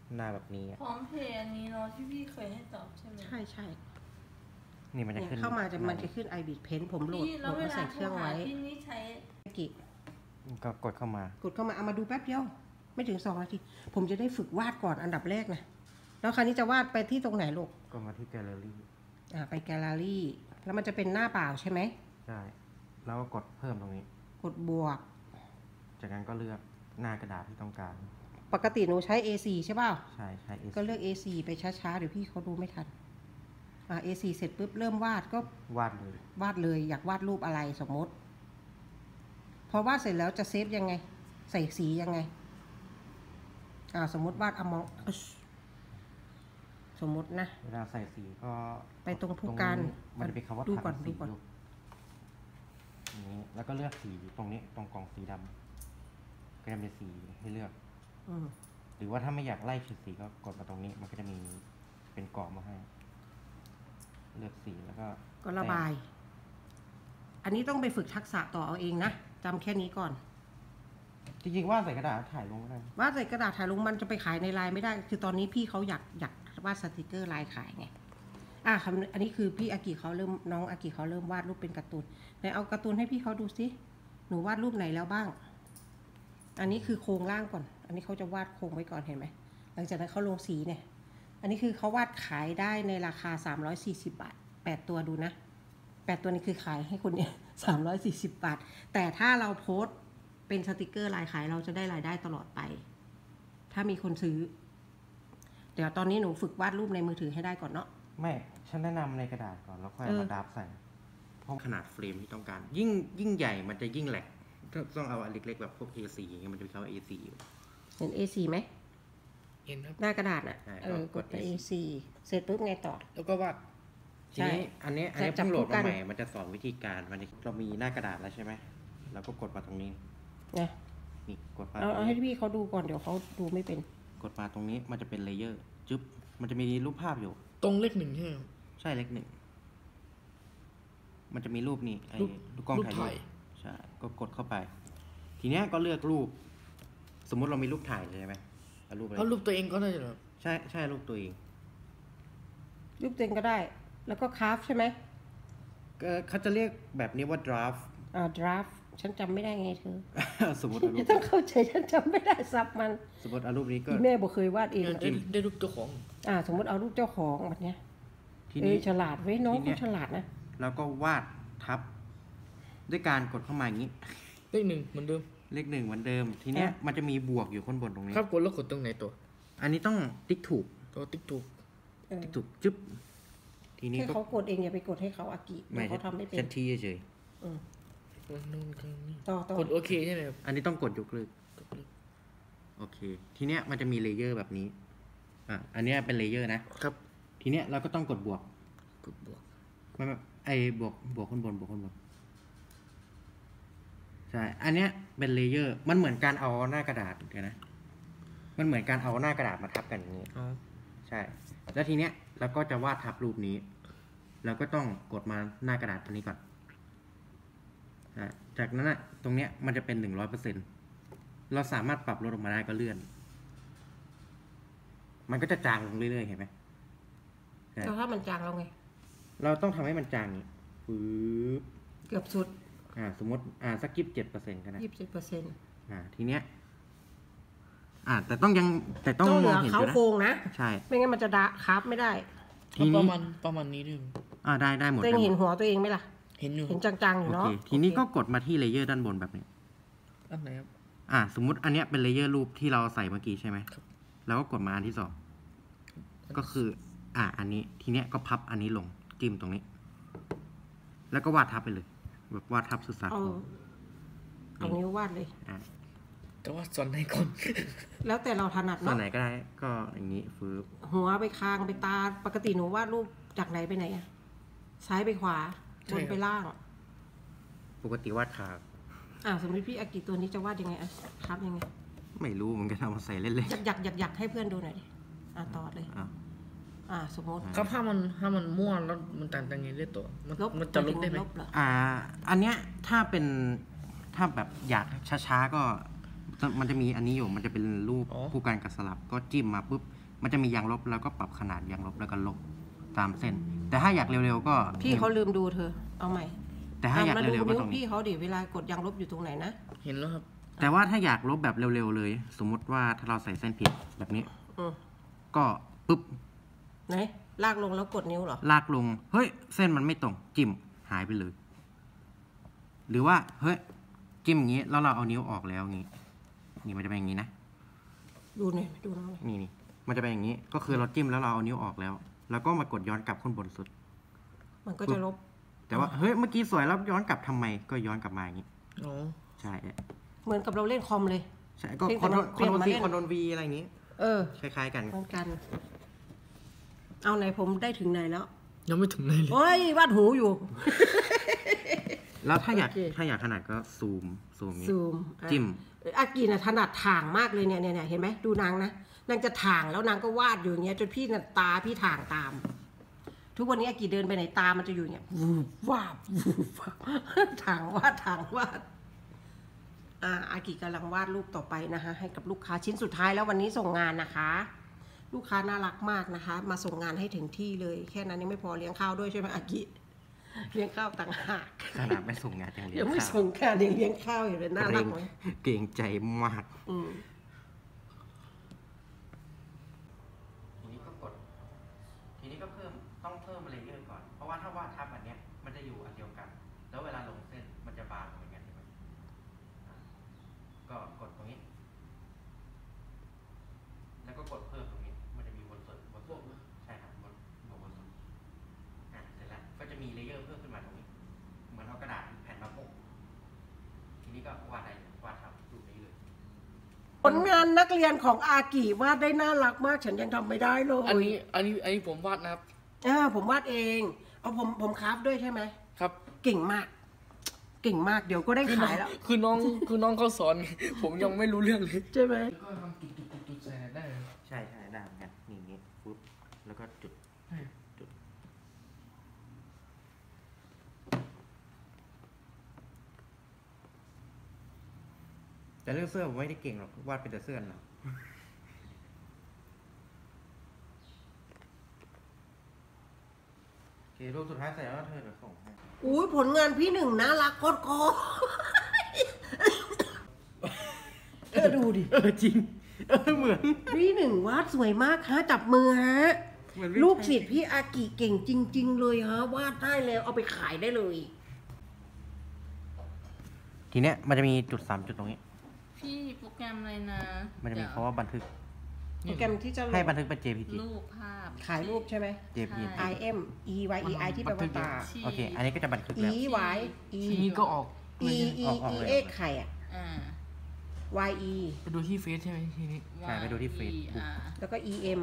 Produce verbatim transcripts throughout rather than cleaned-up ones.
หน้าแบบนี้พร้อมเพย์อันนี้เนาะที่พี่เคยให้ตอบใช่ไหมใช่ใช่นี่มันจะขึ้นเข้ามาจะมันจะขึ้น ไอ บี Pen ผมโหลดโหลดมาใส่เครื่องไว้พี่นี่ใช้กี่ก็กดเข้ามากดเข้ามาเอามาดูแป๊บเดียวไม่ถึงสองนาทีผมจะได้ฝึกวาดก่อนอันดับแรกนะแล้วคราวนี้จะวาดไปที่ตรงไหนลูกก็มาที่แกลเลอรี่อ่าไปแกลเลอรี่แล้วมันจะเป็นหน้าเปล่าใช่ไหมใช่แล้วก็กดเพิ่มตรงนี้กดบวกจากนั้นก็เลือกหน้ากระดาษที่ต้องการปกติหนูใช้ เอ โฟร์ ใช่ป่าวใช่ใช่ เอ โฟร์ก็เลือก เอ โฟร์ ไปช้าๆเดี๋ยวพี่เขาดูไม่ทันอ่า เอ โฟร์ เสร็จปุ๊บเริ่มวาดก็วาดเลยวาดเลยอยากวาดรูปอะไรสมมติพอวาดเสร็จแล้วจะเซฟยังไงใส่สียังไงอ่าสมมติวาดอมองสมมตินะเวลาใส่สีก็ไปตรงผู้การมันจะเป็นคำว่าดูก่อนดูก่อนนี้แล้วก็เลือกสีตรงนี้ตรงกล่องสีดำก็จะมีสีให้เลือกหรือว่าถ้าไม่อยากไล่ชุดสีก็กดมาตรงนี้มันก็จะมีเป็นกรอบมาให้เลือกสีแล้วก็ก็ระบายอันนี้ต้องไปฝึกทักษะต่อเอาเองนะจำแค่นี้ก่อนจริงๆวาดใส่กระดาษถ่ายลงก็ได้วาดใส่กระดาษถ่ายลงมันจะไปขายในไลน์ไม่ได้คือตอนนี้พี่เขาอยากอยากวาดสติกเกอร์ไลน์ขายไงอ่ะอันนี้คือพี่อากิเขาเริ่มน้องอากิเขาเริ่มวาดรูปเป็นการ์ตูนไหนเอาการ์ตูนให้พี่เขาดูสิหนูวาดรูปไหนแล้วบ้างอันนี้คือโครงร่างก่อนอันนี้เขาจะวาดโครงไว้ก่อนเห็นไหมหลังจากนั้นเขาลงสีเนี่ยอันนี้คือเขาวาดขายได้ในราคาสามร้อยสี่สิบบาทแปดตัวดูนะแปดตัวนี้คือขายให้คนเนี่ยสามร้อยสี่สิบบาทแต่ถ้าเราโพสต์เป็นสติกเกอร์ลายขายเราจะได้รายได้ตลอดไปถ้ามีคนซื้อเดี๋ยวตอนนี้หนูฝึกวาดรูปในมือถือให้ได้ก่อนเนาะไม่ฉันแนะนำในกระดาษก่อนแล้วค่อยมาดับใส่เพราะขนาดเฟรมที่ต้องการยิ่งยิ่งใหญ่มันจะยิ่งแหลกต้องเอาอันเล็กๆแบบพวก เอ โฟร์ อย่างเงี้ยมันจะเป็นคำว่า เอ โฟร์ อยู่เห็น เอ โฟร์ ไหมเห็นครับหน้ากระดาษอ่ะเออกดไป เอ โฟร์ เสร็จปุ๊บไงต่อแล้วก็วาดทีนี้อันนี้อันนี้เพิ่งโหลดมาใหม่มันจะสอนวิธีการมันเรามีหน้ากระดาษแล้วใช่ไหมเราก็กดมาตรงนี้นะนี่กดมาเอาให้พี่เขาดูก่อนเดี๋ยวเขาดูไม่เป็นกดมาตรงนี้มันจะเป็นเลเยอร์จึ๊บมันจะมีรูปภาพอยู่ตรงเลขหนึ่งใช่ไหมใช่เลขหนึ่งมันจะมีรูปนี่ไอ้ลูกกล้องถ่ายรูปใช่ก็กดเข้าไปทีเนี้ยก็เลือกรูปสมมุติเรามีรูปถ่ายใช่ไหมเอารูปอะไรเอารูปตัวเองก็ได้เหรอใช่ใช่รูปตัวเองรูปตัวเองก็ได้แล้วก็คราฟใช่ไหมเขาจะเรียกแบบนี้ว่า draft อ่า draft ฉันจำไม่ได้ไงเธอสมมติต้องเข้าใจฉันจำไม่ได้ซับมันสมมติเอารูปนี้ก็แม่บอกเคยวาดเองได้รูปเจ้าของอ่าสมมติเอารูปเจ้าของแบบเนี้ยเออฉลาดเว้ยน้องเขาฉลาดนะแล้วก็วาดทับด้วยการกดเข้ามาอย่างนี้เลขหนึ่งเหมือนเดิมเลขหนึ่งเหมือนเดิมทีเนี้ยมันจะมีบวกอยู่ข้างบนตรงนี้ครับกดแล้วกดตรงไหนตัวอันนี้ต้องติ๊กถูกตัวติ๊กถูกติ๊กถูกจึ๊บทีนี้เขากดเองอย่าไปกดให้เขาอากิเขาทำไม่เป็นเซตที่เฉยต่อต่อกดโอเคใช่ไหมครับอันนี้ต้องกดยกเลิกโอเคทีเนี้ยมันจะมีเลเยอร์แบบนี้อ่ะอันนี้เป็นเลเยอร์นะครับทีเนี้ยเราก็ต้องกดบวกกดบวกไม่ไม่ไอ้บวกบวกข้างบนบวกข้างบนใช่อันเนี้ยเป็นเลเยอร์มันเหมือนการเอาหน้ากระดาษเดี๋ยวนะมันเหมือนการเอาหน้ากระดาษมาทับกันอย่างนี้ใช่แล้วทีเนี้ยเราก็จะวาดทับรูปนี้เราก็ต้องกดมาหน้ากระดาษอันนี้ก่อนจากนั้นอะตรงเนี้ยมันจะเป็นหนึ่งร้อยเปอร์เซ็นต์เราสามารถปรับลดออกมาได้ก็เลื่อนมันก็จะจางลงเรื่อยๆเห็นไหมแล้วถ้ามันจางเราไงเราต้องทำให้มันจางนี้ปึ๊บเกือบสุดอ่าสมมติอ่าสักยี่สิบเจ็ดเปอร์เซ็นต์ก็ได้ยี่สิบเจ็ดเปอร์เซ็นต์อ่าทีเนี้ยอ่าแต่ต้องยังแต่ต้องมองเห็นเขาโครงนะใช่ไม่งั้นมันจะดะครับไม่ได้ประมาณประมาณนี้ด้วยอ่าได้ได้หมดตัวเองเห็นหัวตัวเองไหมล่ะเห็นอยู่เห็นจังๆอยู่เนาะทีนี้ก็กดมาที่เลเยอร์ด้านบนแบบนี้อันไหนครับอ่าสมมุติอันเนี้ยเป็นเลเยอร์รูปที่เราใส่เมื่อกี้ใช่ไหมแล้วก็กดมาอันที่สองก็คืออ่าอันนี้ทีเนี้ยก็พับอันนี้ลงจิ้มตรงนี้แล้วก็วาดทับไปเลยแบบวาดทับสุดสาครเอานิ้ววาดเลยอ่าแต่ว่าส่วนไหนก่อนแล้วแต่เราถนัดเนาะส่วนไหนก็ได้ก็อย่างนี้ฟื้นหัวไปคางไปตาปกติหนูวาดรูปจากไหนไปไหนอะซ้ายไปขวาบนไปล่างปกติวาดขาอ่าสมมติพี่อากิตัวนี้จะวาดยังไงอ่ะครับยังไงไม่รู้มันก็ทำมาใส่เล่นๆอยากอยากอยากให้เพื่อนดูหน่อยดิอ่าต่อเลยอ่าสมมติครับถ้ามันถ้ามันม่วนแล้วมันต่างกันไงเรื่อยตัวมันจะลบได้ไหมอ่าอันเนี้ยถ้าเป็นถ้าแบบอยากช้าๆก็มันจะมีอันนี้อยู่มันจะเป็นรูปผู้การกัดสลับก็จิ้มมาปุ๊บมันจะมียางลบแล้วก็ปรับขนาดยางลบแล้วก็ลบตามเส้น แต่ถ้าอยากเร็วๆก็พี่เขาลืมดูเธอ เอาใหม่แต่ถ้าอยากมาเร็ดูวๆก็นิ้วตรงนี้พี่เขาดิเวลากดยางลบอยู่ตรงไหนนะเห็นแล้วครับแต่ว่าถ้าอยากลบแบบเร็วๆเลย สมมุติว่าถ้าเราใส่เส้นผิดแบบนี้อืมก็ปุ๊บไหนลากลงแล้วกดนิ้วเหรอลากลง เฮ้ย เส้นมันไม่ตรง จิ้มหายไปเลย หรือว่า เฮ้ย จิ้มอย่างนี้ แล้วเราเอานิ้วออกแล้วอย่างนี้ นี่มันจะเป็นอย่างนี้นะดูหน่อยดูน้องหน่อยนี่นี่มันจะเป็นอย่างนี้ ก็คือเราจิ้มแล้วเราเอานิ้วออกแล้ว แล้วก็มากดย้อนกลับขึ้นบนสุดมันก็จะลบแต่ว่า เฮ้ย เมื่อกี้สวยแล้วย้อนกลับทำไม ก็ย้อนกลับมาอย่างนี้อ๋อใช่เหมือนกับเราเล่นคอมเลยใช่ ก็เพียงคแต่อนโทรลเปคอนโทรลลี่ยนมาซีเล่นคอนโทรลวีอะไรอย่างนี้เออคล้ายๆกันเหมือนกัน เอาไหนผมได้ถึงไหนแล้วยังไม่ถึงไหนเลยโอ้ยวาดหูอยู่แล้วถ้าอยากโอเคถ้าอยากขนาดก็ซูม ซูมนี้ซูมอ่ะจิ้มอากีน่ะถนัดถ่างมากเลยเนี่ยเนี่ยเนี่ยเห็นไหมดูนางนะนางจะถ่างแล้วนางก็วาดอยู่อย่างเงี้ยจนพี่น่ะตาพี่ถ่างตาม ทุกวันนี้อากีเดินไปไหนตามันจะอยู่อย่างเงี้ยวูบวาบวูบวาบถ่างวาดถ่างวาดอ่าอากิกำลังวาดรูปต่อไปนะคะให้กับลูกค้าชิ้นสุดท้ายแล้ววันนี้ส่งงานนะคะ ลูกค้าน่ารักมากนะคะ มาส่งงานให้ถึงที่เลย แค่นั้นยังไม่พอเลี้ยงข้าวด้วยใช่ไหมอากิเลี้ยงข้าวต่างหากขนาดไม่ส่งงานยังเรียยังนไม่ข้าวส่งงานยังเลี้ยงข้าวอยู่เลยน่าเกรรักงไหมเกรงใจมากอืมทีนี้ก็กด ทีนี้ก็เพิ่ม ต้องเพิ่มเลเยอร์ก่อน เพราะว่าถ้าวาดทับอันเนี้ย มันจะอยู่อันเดียวกัน แล้วเวลาลงเส้นมันจะบางเหมือนกันใช่ไหมอ่ะก็กดตรงนี้ แล้วก็กดเพิ่มตรงนี้ มันจะมีบนสุดบนสุดใช่ครับบนบนบนสุดอ่ะเสร็จแล้ว ก็จะมีเลเยอร์เพิ่มขึ้นมาตรงนี้ เหมือนเอากระดาษแผ่นมาโปะทีนี้ก็วาดได้วาดทับรูปนี้เลยผลงานนักเรียนของอากิวาดได้น่ารักมาก ฉันยังทำไม่ได้เลยอันนี้อันนี้อันนี้ผมวาดนะครับอ่าผมวาดเอง เอาผมผมคราฟด้วยใช่ไหมครับเก่งมาก เก่งมากเดี๋ยวก็ได้คือน้อขาง ยแล้วคือน้องคือน้องเขาสอน ผมยังไม่รู้เรื่องเลยใช่ไหมก็ทำจุดจุดจุดจุดใส่ได้เลยใช่ใช่ได้เหมือนกันนี่อย่างงี้ปุ๊บแล้วก็จุดจุดแต่เรื่องเสื้อผมไม่ได้เก่งหรอกวาดเป็นแต่เสื้อหรอกโอเครูปสุดท้ายเสร็จแล้วเธอเดี๋ยวส่งให้อุ้ยผลงานพี่หนึ่งน่ารักโคตรโคตรเธอดูดิเออจริงเออเหมือนพี่หนึ่งวาดสวยมากฮะจับมือฮะเหมือนไม่ลูกใช่ศิษย์พี่อากิเก่งจริง ๆ เลยฮะวาดได้แล้วเอาไปขายได้เลยทีเนี้ยมันจะมีจุดสามจุดตรงนี้พี่โปรแกรมอะไรนะมันจะมีเดี๋ยวคำว่าบันทึกโปรแกรมที่จะให้บันทึกเป็น เจ พี จีรูปภาพขายรูปใช่ไหมเจ พี จี I M E Y E I ที่แปลว่าตาที่โอเค อันนี้ก็จะบันทึก E แล้ว Y E ทีนี้ก็ออก E E ออกออก E เลยเอไข่อะอ่า Y E ไปดูที่เฟซใช่ไหมทีนี้ใช่ไปดูที่ Facebook อ่าแล้วก็ E M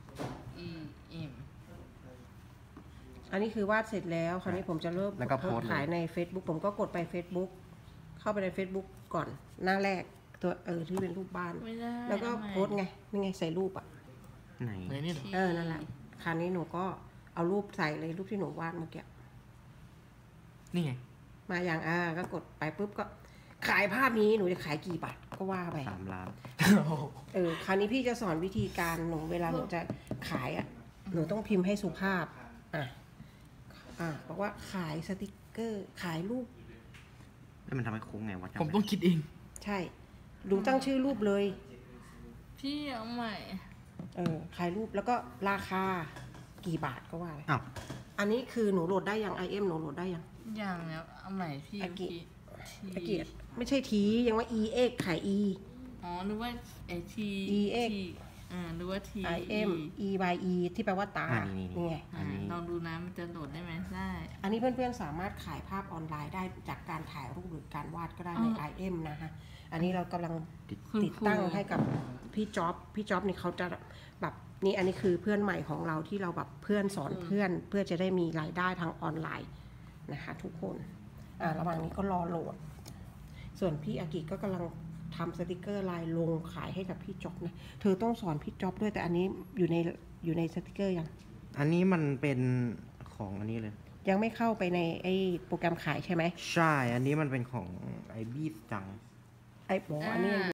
E M อันนี้คือวาดเสร็จแล้ว คราวนี้ผมจะเริ่มแล้วก็โพสต์เลยขายใน Facebook ผมก็กดไป Facebook เข้าไปใน Facebook ก่อนหน้าแรกตัวเออที่เป็นรูปบ้านไม่ได้แล้วก็ทำไมโพสต์ไงนี่ไงใส่รูปอ่ะไหนไหนนี่เหรอเออ นั่นแหละ คราวนี้หนูก็เอารูปใส่เลยรูปที่หนูวาดเมื่อกี้นี่ไงมาอย่างอ่าก็กดไปปุ๊บก็ขายภาพนี้หนูจะขายกี่บาทก็ว่าไปสามล้านเออ คราวนี้พี่จะสอนวิธีการหนูเวลาหนูจะขายอ่ะ หนูต้องพิมพ์ให้สุภาพ อ่ะ อ่ะบอกว่าขายสติกเกอร์ ขายรูปแล้วมันทำให้โค้งไงวะจำผมไม่ต้องคิดเองใช่หนูตั้งชื่อรูปเลยพี่เอาใหม่เออ ขายรูปแล้วก็ราคากี่บาทก็ว่าไปอ้าวอันนี้คือหนูโหลดได้ยัง ไอ เอ็ม หนูโหลดได้ยังอย่างแล้วเอาใหม่พี่อากิพี่ตะเกียบไม่ใช่ทียังว่า e x ขาย e อ๋อนึกว่าไอที E X อ่านึกว่าที i m e y e ที่แปลว่าตาอ่านี่นี่นี่ไงอันนี้ลองดูนะมันจะโหลดได้ไหมได้อันนี้เพื่อนๆสามารถขายภาพออนไลน์ได้จากการถ่ายรูปหรือการวาดก็ได้ในอืมไอ เอ็ม นะคะ อันนี้เรากำลังคุณติดตั้งครูให้กับพี่จ๊อบพี่จ๊อบนี่เขาจะแบบนี่อันนี้คือเพื่อนใหม่ของเราที่เราแบบเพื่อนสอนเพื่อน เพื่อจะได้มีรายได้ทางออนไลน์นะคะ ทุกคนอ่าระหว่างนี้ก็รอโหลด ส่วนพี่อากิก็กำลังทำสติกเกอร์ลายลงขายให้กับพี่จ๊อบนะเธอต้องสอนพี่จ๊อบด้วยแต่อันนี้อยู่ในอยู่ในสติกเกอร์ยังอันนี้มันเป็นของอันนี้เลยยังไม่เข้าไปในไอ้โปรแกรมขายใช่ไหมใช่ อันนี้มันเป็นของไอบีสจังไอ้บอกอันนี้